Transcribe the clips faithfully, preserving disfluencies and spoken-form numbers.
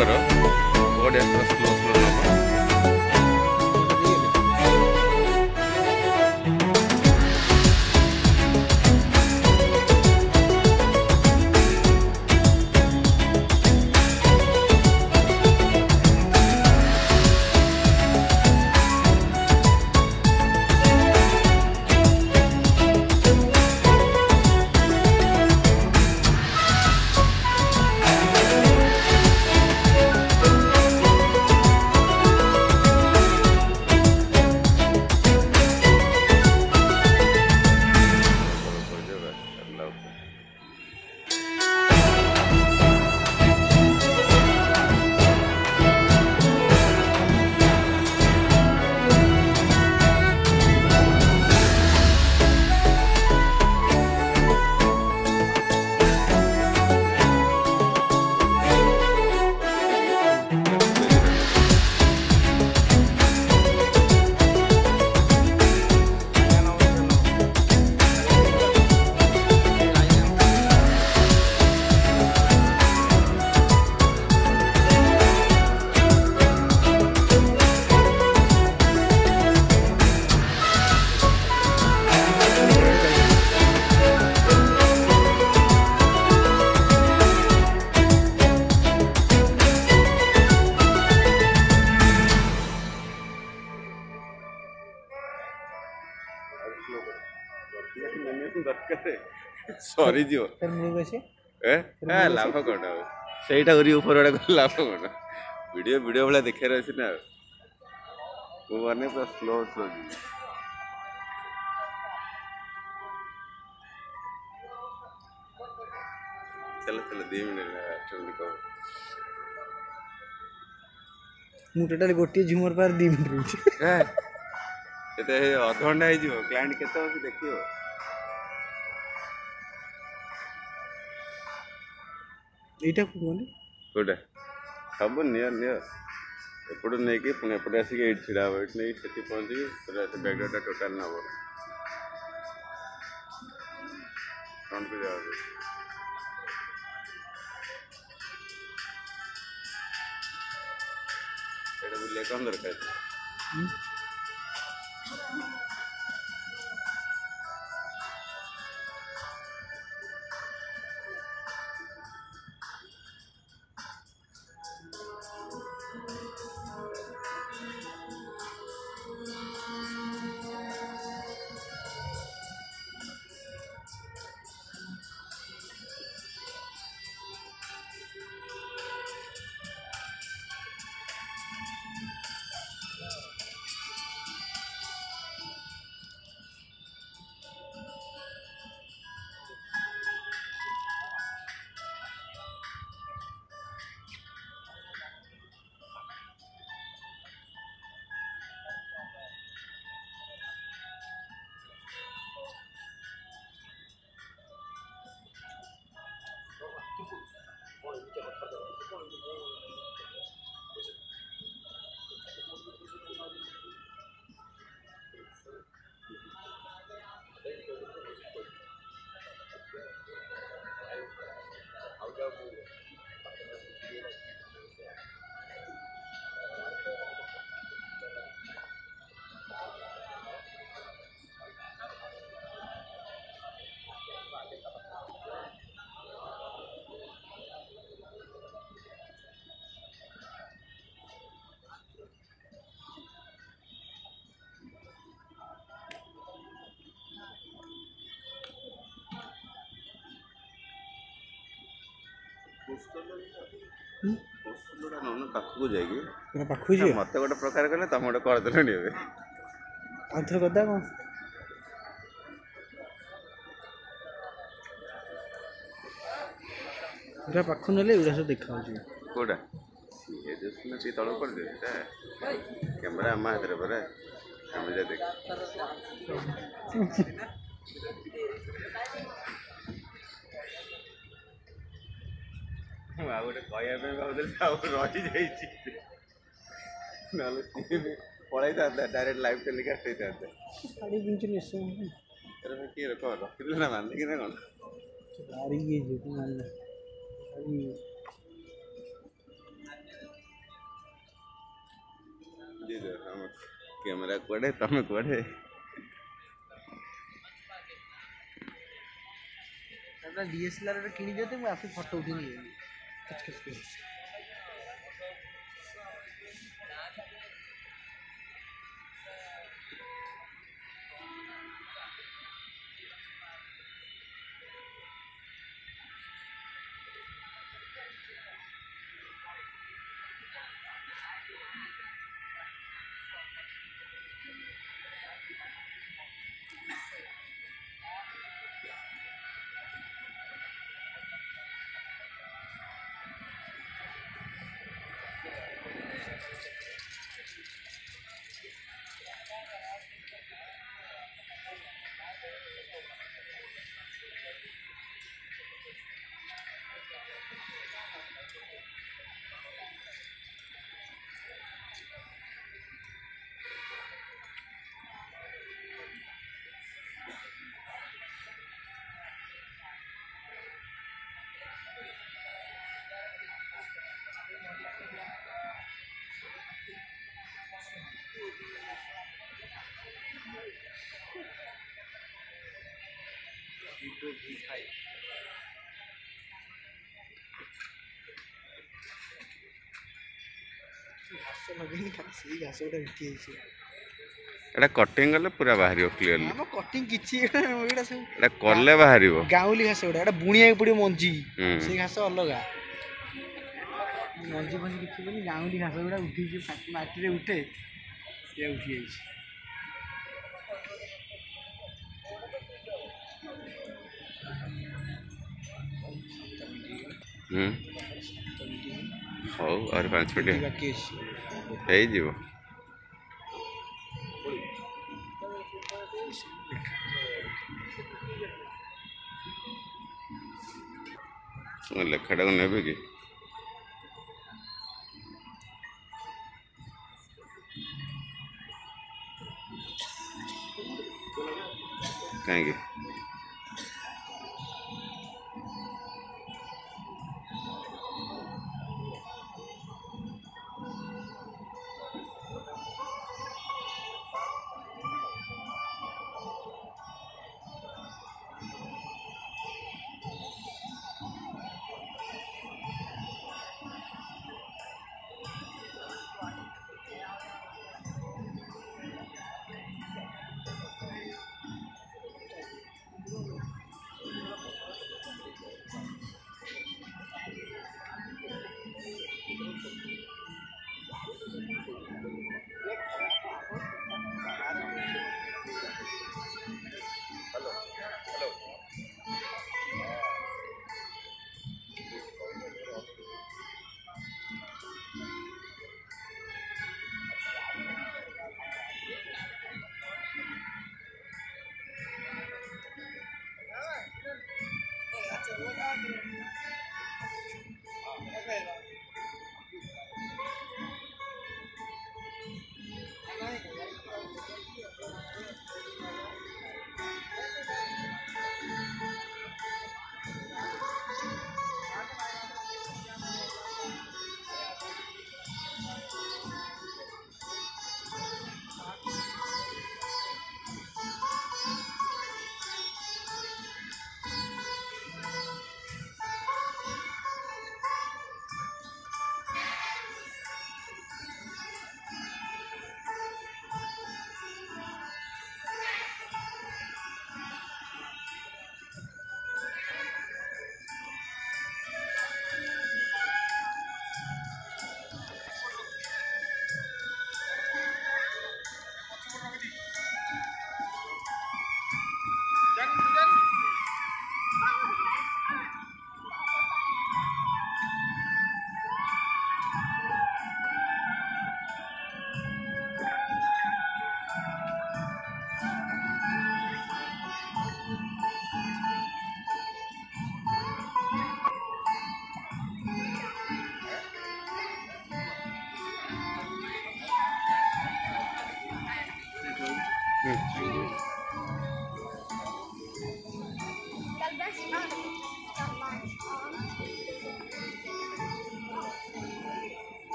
करो बढ़िया slow slow नब सॉरी जीव ए लाभ कौन सहीटा करी ऊपर वाला कर लाभ कौन वीडियो वीडियो वाला देखे रहे ना वो माने पूरा स्लो स्लो चलो चलो दी मिनट को मु टोटल गोटे झुमर पार दी मिनट केते आधा घंटा हे जिवो क्लाइंट केते बस देखियो एटा कोन कोटा सब नियर नियर एपड़ नहीं कि पुणे एपटे आसिक ये छिड़ा हो एट नहीं सेठी पहुंची पूरा से बैकग्राउंड टोटल ना हो फ्रंट पे जाओ एटा बुले कौन दरकार पाखु जाएगी पाखु जी मत गोटे प्रकार कले तुम गोटे करदेलनि आधर कदा कौन पूरा पाखु नले उड़ा सब देखा होची कोडा ये जसने ती तळ कर दे कैमरा आमा हाथ रे परे हम जा देख आ गोटे कहया पे भावदे रही जाइछि नाले पढ़ाई था डायरेक्ट लाइव टेलीकास्ट होता था साड़ी किंच निसो अरे के रखो रखिले ना मान कि ना कोन गाड़ी ये जो मान साड़ी ବୁଝିଛ ଆମ କ୍ୟାମେରା କୁଆଡ଼େ ତମେ କୁଆଡ଼େ। ଡିଏସଏଲଆର କିଣି ଦିଅତେ ମୁଁ ଆସି ଫଟୋ ଉଠେଇ ନେଇ ଘାସ ଲଗେଇନି ଖାଲି ସେଇ ଘାସ ଗୁଡ଼ା ଉଠି ଯାଇଛି। ଏଟା କଟିଂ କଲେ ପୁରା ବାହାରିବ କ୍ଲିୟରଲି। ଆମ କଟିଂ କିଛି ଏଇଟା ସବୁ ଏଟା କଲେ ବାହାରିବ। ଗାଉଁଲି ଘାସ ଗୁଡ଼ା ଏଟା ବୁଣିବାକୁ ପଡ଼ିବ ମଞ୍ଜି ହୁଁ। ସେଇ ଘାସ ଅଲଗା ମଞ୍ଜି ଫଞ୍ଜି କିଛି ବୋଲି ଗାଉଁଲି ଘାସ ଗୁଡ଼ା ଉଠିଛି ମାଟିରେ ଉଠେ ସେ ଉଠି ଯାଇଛି। ହୁଁ ହଉ ଆହୁରି ପାଞ୍ଚ ମିନିଟ୍ ବାକି ଅଛି ହେଇଯିବ। ଲେଖାଟାକୁ ନେବେ କି? କାହିଁକି?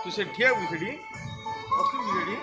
ତୁ ସେଠି ଠିଆ ହବୁ ସେଠି ରଖିବୁ ସେଠି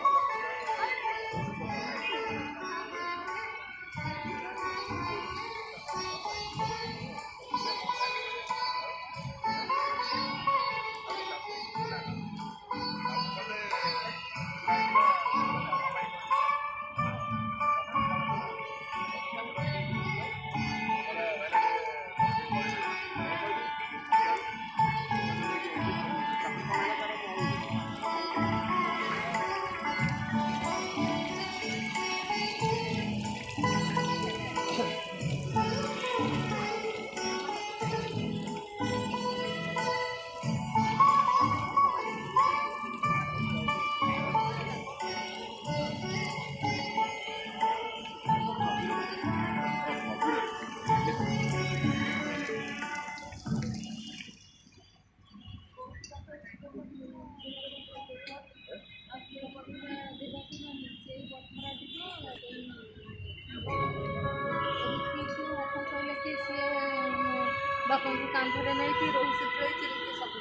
ବାପାଙ୍କୁ କାନ୍ଧରେ ନେଇକି ରୋହି ଶୁଖେଇକି ସବୁ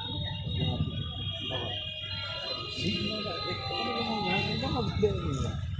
Ini